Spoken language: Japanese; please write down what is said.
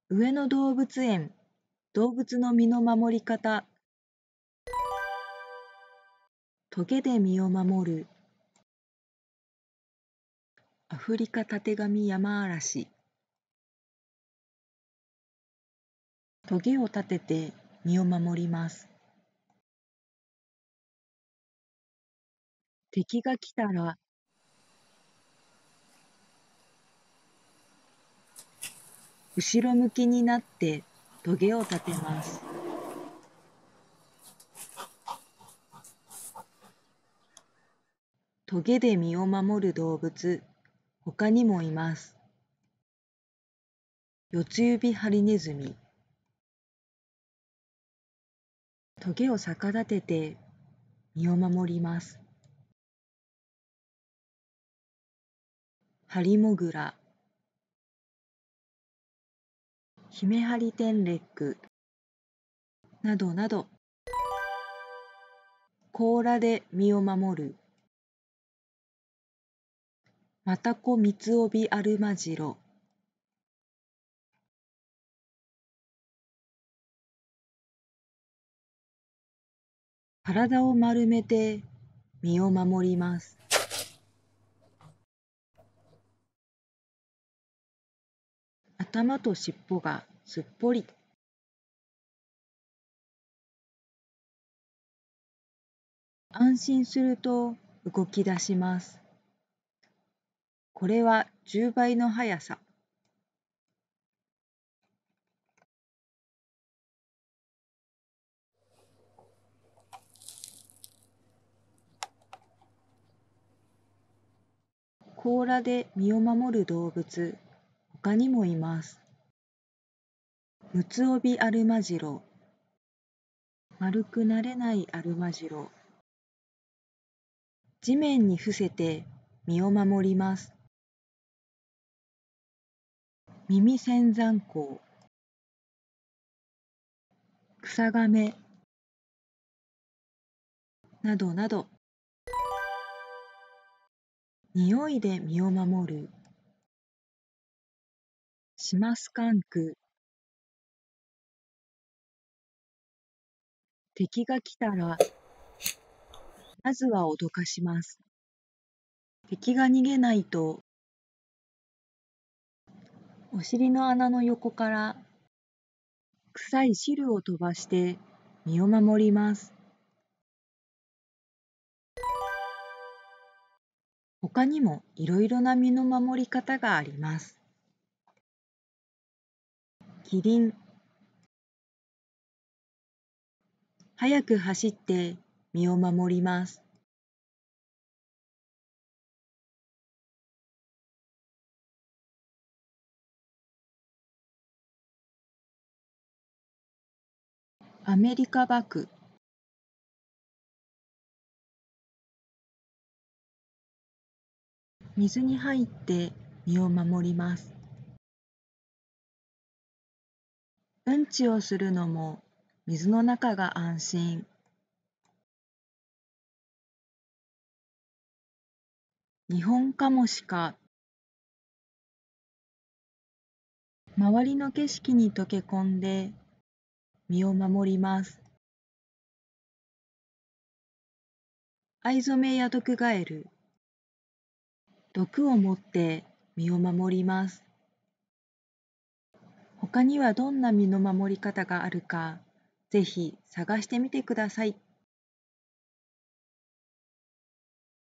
上野動物園、動物の身の守り方。トゲで身を守る。アフリカたてがみヤマアラシ。トゲを立てて身を守ります。敵が来たら、後ろ向きになってトゲを立てます。トゲで身を守る動物、他にもいます。四つ指ハリネズミ。トゲを逆立てて身を守ります。ハリモグラ。ヒメハリテンレック。などなど。甲羅で身を守る。マタコミツオビアルマジロ。体を丸めて身を守ります。頭と尻尾がすっぽり。安心すると動き出します。これは10倍の速さ。甲羅で身を守る動物、他にもいます。ムツオビアルマジロ。丸くなれないアルマジロ。地面に伏せて身を守ります。耳仙山孔。草亀。などなど。匂いで身を守る。シマスカンク。敵が来たら、まずは脅かします。敵が逃げないと、お尻の穴の横から臭い汁を飛ばして身を守ります。他にもいろいろな身の守り方があります。キリン。速く走って身を守ります。アメリカバク。水に入って身を守ります。うんちをするのも水の中が安心。ニホンカモシカ。周りの景色に溶け込んで身を守ります。アイゾメヤドクガエル。毒を持って身を守ります。他にはどんな身の守り方があるか、ぜひ探してみてください。